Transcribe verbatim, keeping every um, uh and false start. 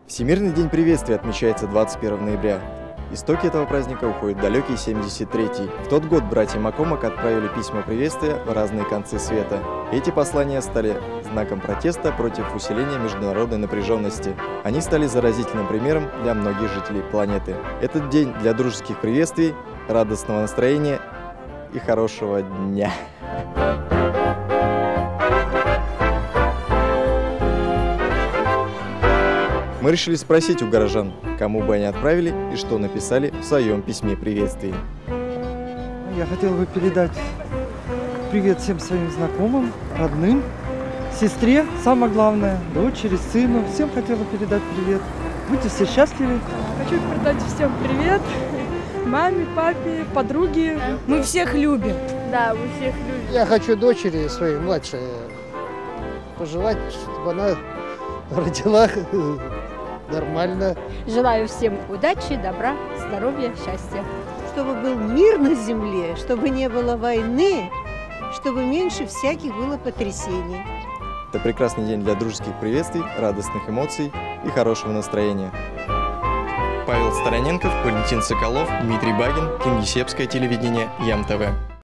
Всемирный день приветствия отмечается двадцать первого ноября. Истоки этого праздника уходят в далекий семьдесят третий. В тот год братья Маккормак отправили письма приветствия в разные концы света. Эти послания стали знаком протеста против усиления международной напряженности. Они стали заразительным примером для многих жителей планеты. Этот день для дружеских приветствий, радостного настроения и хорошего дня. Мы решили спросить у горожан, кому бы они отправили и что написали в своем письме приветствия. Я хотел бы передать привет всем своим знакомым, родным, сестре, самое главное, дочери, сыну. Всем хотела передать привет. Будьте все счастливы. Хочу передать всем привет. Маме, папе, подруге. Мы всех любим. Да, мы всех любим. Я хочу дочери своей младшей пожелать, чтобы она родила нормально. Желаю всем удачи, добра, здоровья, счастья. Чтобы был мир на земле, чтобы не было войны, чтобы меньше всяких было потрясений. Это прекрасный день для дружеских приветствий, радостных эмоций и хорошего настроения. Павел Стороненков, Валентин Соколов, Дмитрий Багин, Кингисеппское телевидение, ЯМ-ТВ.